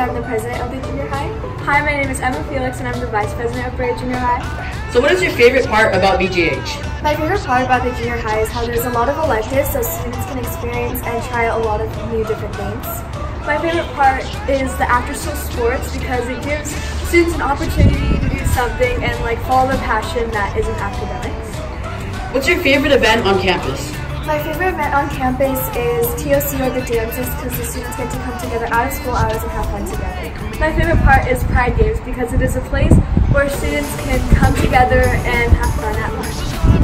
and I'm the president of the junior high. Hi, my name is Emma Felix and I'm the vice president of Brea Junior High. So what is your favorite part about BJH? My favorite part about the junior high is how there's a lot of electives so students can experience and try a lot of new different things. My favorite part is the after-school sports because it gives students an opportunity to do something and follow their passion that isn't academics. What's your favorite event on campus? My favorite event on campus is TOC or the dances because the students get to come together out of school hours and have fun together. My favorite part is Pride Games because it is a place where students can come together and have fun at lunch.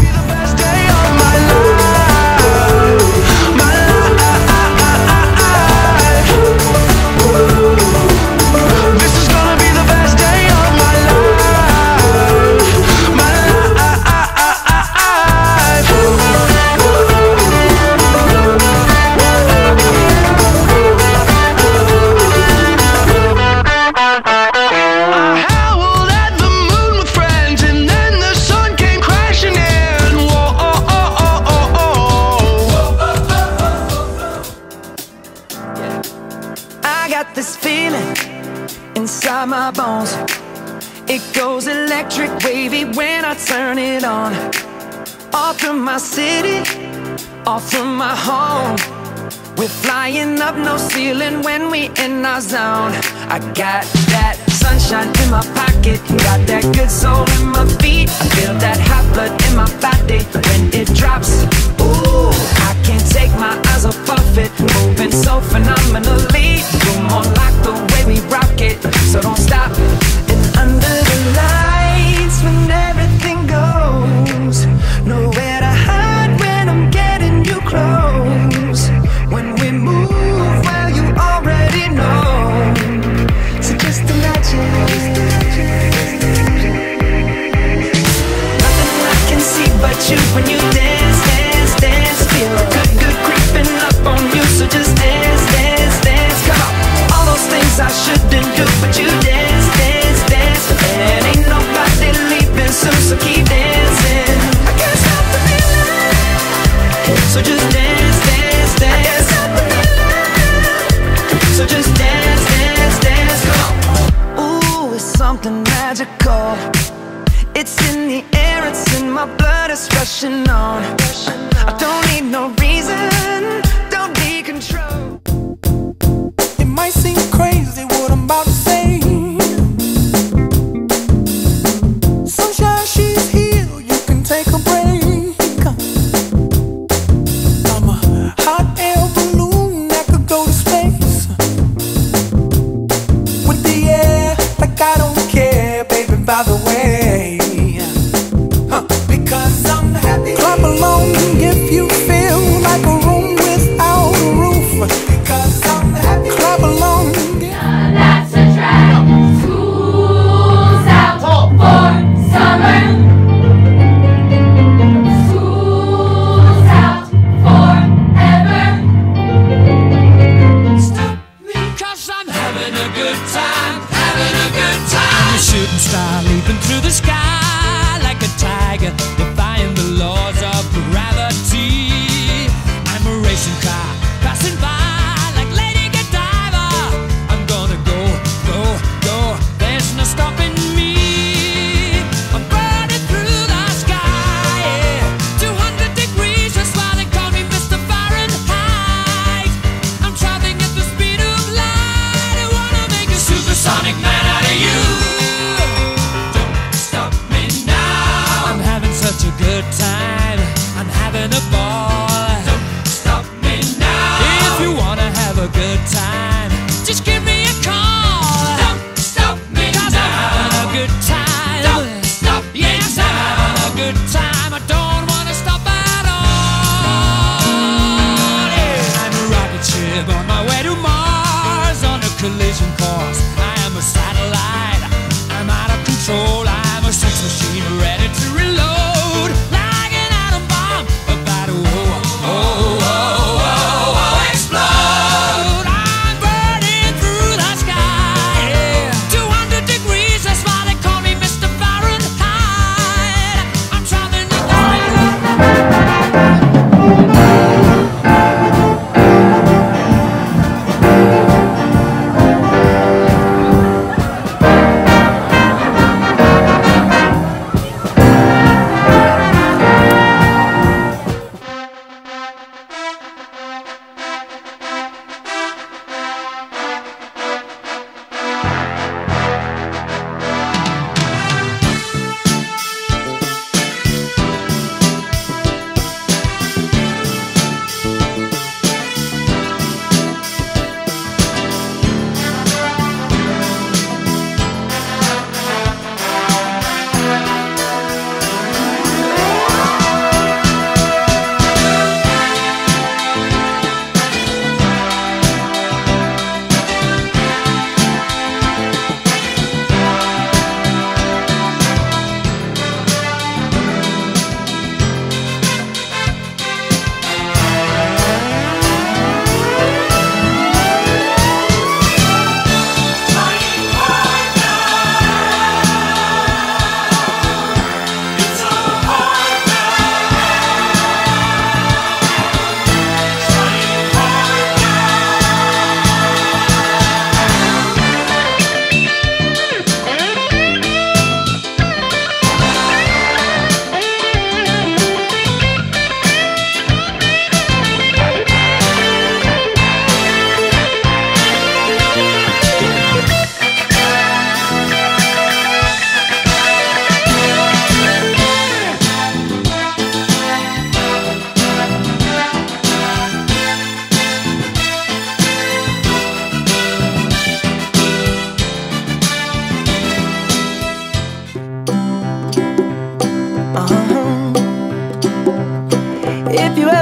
This feeling inside my bones, it goes electric wavy when I turn it on. All through my city, all through my home, we're flying up no ceiling when we in our zone. I got that sunshine in my pocket, got that good soul in my feet. I feel that hot blood in my body when it drops. Ooh, I can't take my eyes off of it, moving so phenomenally. You're more like the way we rock it, so don't stop. And under the lights when everything goes, nowhere to hide when I'm getting you close. When we move, well, you already know. So just imagine, nothing I can see but you when you dance, dance, dance. Feel good, good creeping up on you. So just dance, dance, dance. Come on, all those things I shouldn't do, but you dance, dance, dance. And ain't nobody leaving soon, so keep dancing. I can't stop the feeling. So just dance, dance, dance. I can't stop the feeling. So just dance, dance, dance. Come on. Ooh, it's something magical. It's in the air, it's in my blood, it's rushing on. I don't need no reason, don't need control. It might seem crazy what I'm about to say. Sunshine, she's here, you can take a break. I'm a hot air balloon that could go to space. With the air, like I don't care, baby, by the way. Because I'm happy. Clap along if you feel like a room without a roof. Because I'm happy. Clap along. That's a drag. School's out for summer. School's out forever. Stop me, 'cause I'm having a good time, having a good time. I'm a shooting star leaping through the sky like a tiger, defying the laws of gravity. I'm a racing car passing by like Lady Godiva. I'm gonna go, go, go. There's no stopping me. I'm burning through the sky, yeah. 200 degrees, that's why they call me Mr. Fahrenheit. I'm traveling at the speed of light. I wanna make a supersonic man out of you. Such a good time, I'm having a ball. Don't stop me now. If you wanna have a good time, just give me a call. Don't stop me now. 'Cause I'm having a good time. Don't stop me now. Yes, I'm having a good time. I don't wanna stop at all. Yeah. I'm a rocket ship on my way to Mars on a collision course. I am a satellite. I'm out of control. I'm a sex machine ready to reload.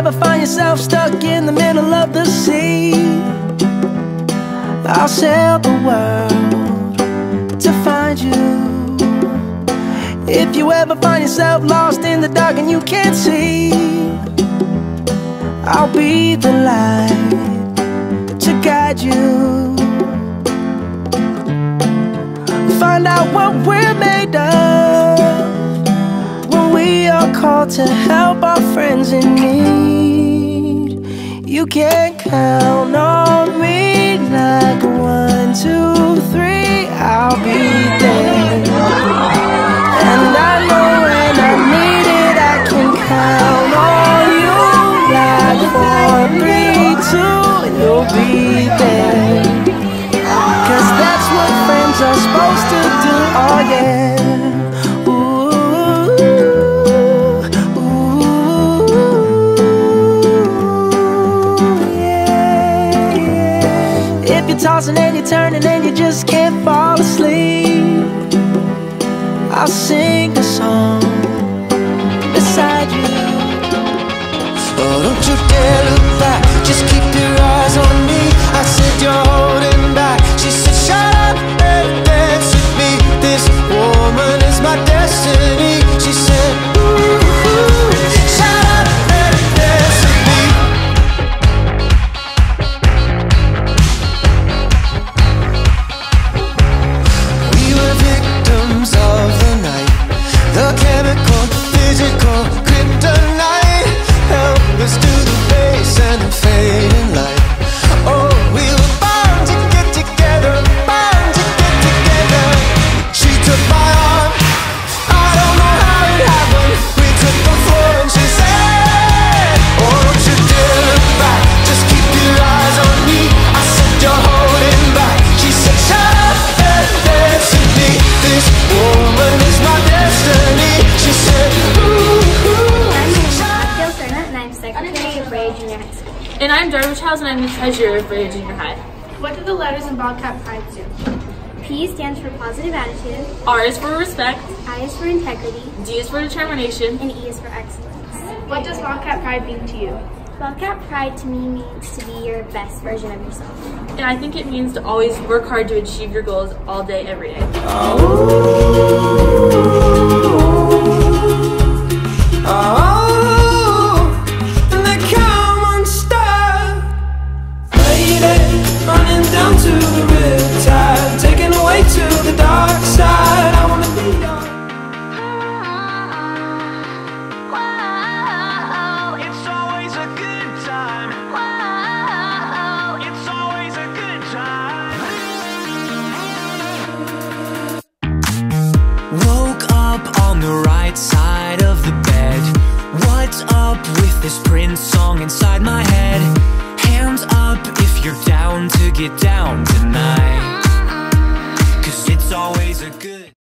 ever find yourself stuck in the middle of the sea, I'll sail the world to find you. If you ever find yourself lost in the dark and you can't see, I'll be the light to guide you. Find out what we're made of when we are called to help our friends in need. You can count on me like 1, 2, 3, I'll be there. And I know when I need it, I can count on you like 4, 3, 2, you'll be there. 'Cause that's what friends are supposed to do, oh yeah. Ooh, yeah, yeah. If you're tossing and you're turning and you just can't fall asleep, I'll sing a song beside you. Oh, don't you dare look back, just keep your eyes on me. I said you're holding back. She said shut up and dance with me. This woman is my destiny. She said ooh, shut up and dance with me. We were victims of the night, the chemical, physical, kryptonite. Help us to the base and the fading light. Oh, we were bound to get together, bound to get together. She took my arm, I don't know how it happened. We took the floor and she said, oh, don't you dare look back, just keep your eyes on me. I said you're holding back. She said shut up and dance with me. This woman is my destiny. She said ooh, And I'm secretary of Brea Junior High School. And I'm Jarvis Childs, and I'm the treasurer of Brea Junior High. What do the letters in Bobcat Pride do? P stands for positive attitude, R is for respect, I is for integrity, D is for determination, and E is for excellence. What does Bobcat Pride mean to you? Bobcat Pride to me means to be your best version of yourself. and I think it means to always work hard to achieve your goals all day, every day. Running down to the riptide, taken away to the dark side. I wanna be yours. Whoa, it's always a good time. Whoa, it's always a good time. Woke up on the right side of the bed. What's up with this Prince song inside my head? Hands up if you're down to get down tonight, 'cause it's always a good